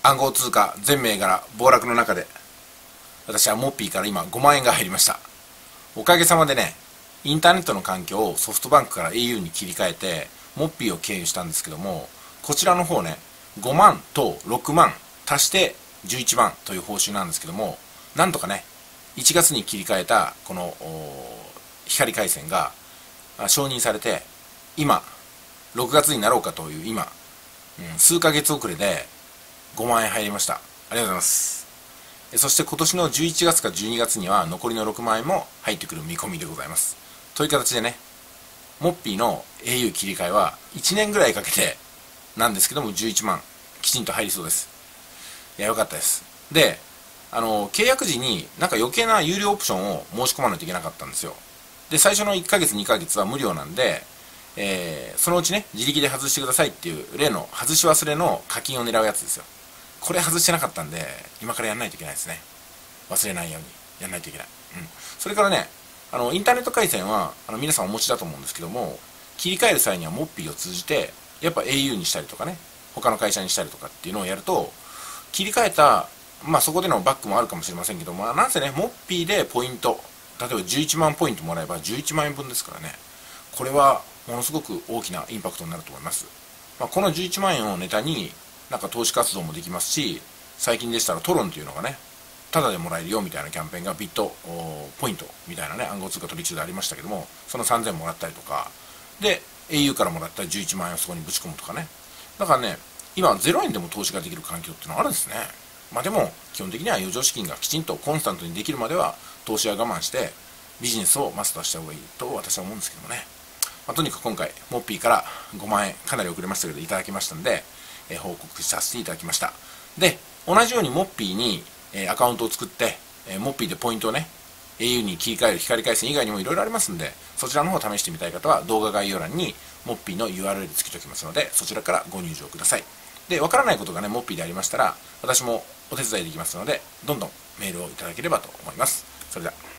暗号通貨全銘柄暴落の中で、私はモッピーから今5万円が入りました。おかげさまでね、インターネットの環境をソフトバンクから au に切り替えてモッピーを経由したんですけども、こちらの方ね、5万と6万足して11万という報酬なんですけども、なんとかね、1月に切り替えたこの光回線が承認されて、今6月になろうかという今、数ヶ月遅れで5万円入りました。ありがとうございます。そして今年の11月か12月には残りの6万円も入ってくる見込みでございます。という形でね、モッピーの au 切り替えは1年ぐらいかけてなんですけども、11万きちんと入りそうです。いや、よかったです。で、契約時になんか余計な有料オプションを申し込まないといけなかったんですよ。で、最初の1ヶ月2ヶ月は無料なんで、そのうちね、自力で外してくださいっていう例の外し忘れの課金を狙うやつですよ。これ外してなかったんで、今からやんないといけないですね。忘れないようにやんないといけない。それからね、インターネット回線は皆さんお持ちだと思うんですけども、切り替える際にはモッピーを通じてやっぱ au にしたりとかね、他の会社にしたりとかっていうのをやると、切り替えた、そこでのバックもあるかもしれませんけども、なんせね、モッピーでポイント、例えば11万ポイントもらえば11万円分ですからね、これはものすごく大きなインパクトになると思います。この11万円をネタになんか投資活動もできますし、最近でしたらトロンっていうのがね、タダでもらえるよみたいなキャンペーンがビットポイントみたいなね、暗号通貨取引所でありましたけども、その3000もらったりとかで au からもらった11万円をそこにぶち込むとかね。だからね、今0円でも投資ができる環境っていうのはあるんですね。でも基本的には余剰資金がきちんとコンスタントにできるまでは投資は我慢してビジネスをマスターした方がいいと私は思うんですけどもね。とにかく今回モッピーから5万円かなり遅れましたけどいただきましたんで、報告させていただきました。で、同じようにモッピーにアカウントを作って、モッピーでポイントをね au に切り替える光回線以外にもいろいろありますんで、そちらの方を試してみたい方は動画概要欄にモッピーの URL つけておきますので、そちらからご入場ください。で、わからないことがねモッピーでありましたら私もお手伝いできますので、どんどんメールをいただければと思います。それでは。